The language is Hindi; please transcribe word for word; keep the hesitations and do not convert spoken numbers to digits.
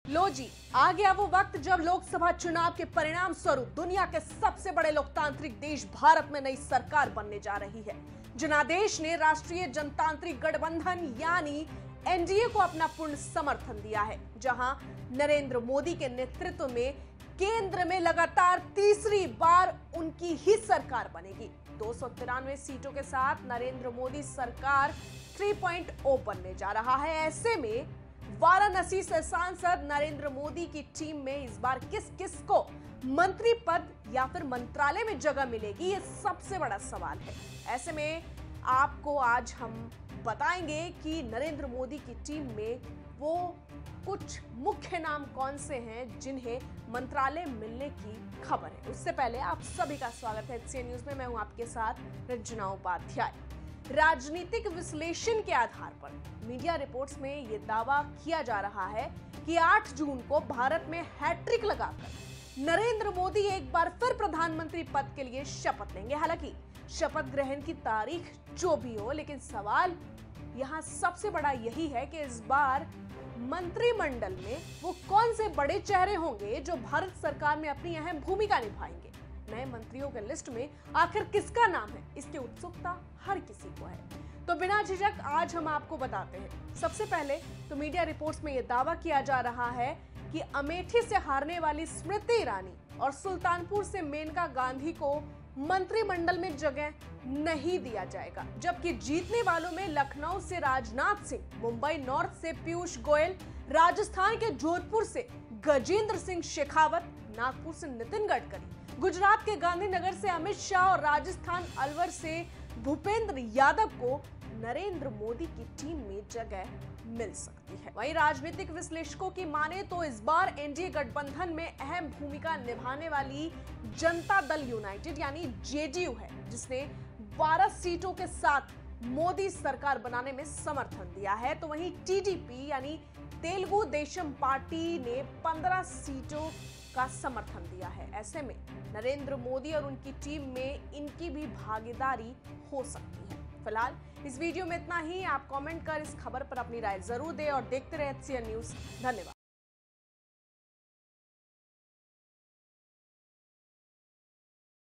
लो जी, आ गया वो वक्त जब लोकसभा चुनाव के परिणाम स्वरूप दुनिया के सबसे बड़े लोकतांत्रिक देश भारत में नई सरकार बनने जा रही है। जनादेश ने राष्ट्रीय जनतांत्रिक गठबंधन यानी एनडीए को अपना पूर्ण समर्थन दिया है, जहां नरेंद्र मोदी के नेतृत्व में केंद्र में लगातार तीसरी बार उनकी ही सरकार बनेगी। दो सौ तिरानवे सीटों के साथ नरेंद्र मोदी सरकार थ्री पॉइंट ओ बनने जा रहा है। ऐसे में वाराणसी से सांसद नरेंद्र मोदी की टीम में इस बार किस किस को मंत्री पद या फिर मंत्रालय में जगह मिलेगी, ये सबसे बड़ा सवाल है। ऐसे में आपको आज हम बताएंगे कि नरेंद्र मोदी की टीम में वो कुछ मुख्य नाम कौन से हैं जिन्हें मंत्रालय मिलने की खबर है। उससे पहले आप सभी का स्वागत है एचसीएन न्यूज में। मैं हूं आपके साथ रंजना उपाध्याय। राजनीतिक विश्लेषण के आधार पर मीडिया रिपोर्ट्स में यह दावा किया जा रहा है कि आठ जून को भारत में हैट्रिक लगाकर नरेंद्र मोदी एक बार फिर प्रधानमंत्री पद के लिए शपथ लेंगे। हालांकि शपथ ग्रहण की तारीख जो भी हो, लेकिन सवाल यहां सबसे बड़ा यही है कि इस बार मंत्रिमंडल में वो कौन से बड़े चेहरे होंगे जो भारत सरकार में अपनी अहम भूमिका निभाएंगे। नए मंत्रियों के लिस्ट में आखिर किसका नाम है, इसकी उत्सुकता हर किसी को है। तो बिना झिझक आज हम आपको बताते हैं। सबसे पहले तो मीडिया रिपोर्ट्स में यह दावा किया जा रहा है कि अमेठी से हारने वाली स्मृति ईरानी और सुल्तानपुर से मेनका गांधी को मंत्रिमंडल में जगह नहीं दिया जाएगा, जबकि जीतने वालों में लखनऊ से राजनाथ सिंह, मुंबई नॉर्थ से पीयूष गोयल, राजस्थान के जोधपुर से गजेंद्र सिंह शेखावत, नागपुर से नितिन गडकरी, गुजरात के गांधीनगर से अमित शाह और राजस्थान अलवर से भूपेंद्र यादव को नरेंद्र मोदी की टीम में जगह मिल सकती है। वहीं राजनीतिक विश्लेषकों की माने तो इस बार एनडीए गठबंधन में अहम भूमिका निभाने वाली जनता दल यूनाइटेड यानी जेडीयू है, जिसने बारह सीटों के साथ मोदी सरकार बनाने में समर्थन दिया है। तो वहीं टीडीपी यानी तेलुगु देशम पार्टी ने पंद्रह सीटों का समर्थन दिया है। ऐसे में नरेंद्र मोदी और उनकी टीम में इनकी भी भागीदारी हो सकती है। फिलहाल इस वीडियो में इतना ही। आप कमेंट कर इस खबर पर अपनी राय जरूर दें और देखते रहे एचसीएन न्यूज। धन्यवाद।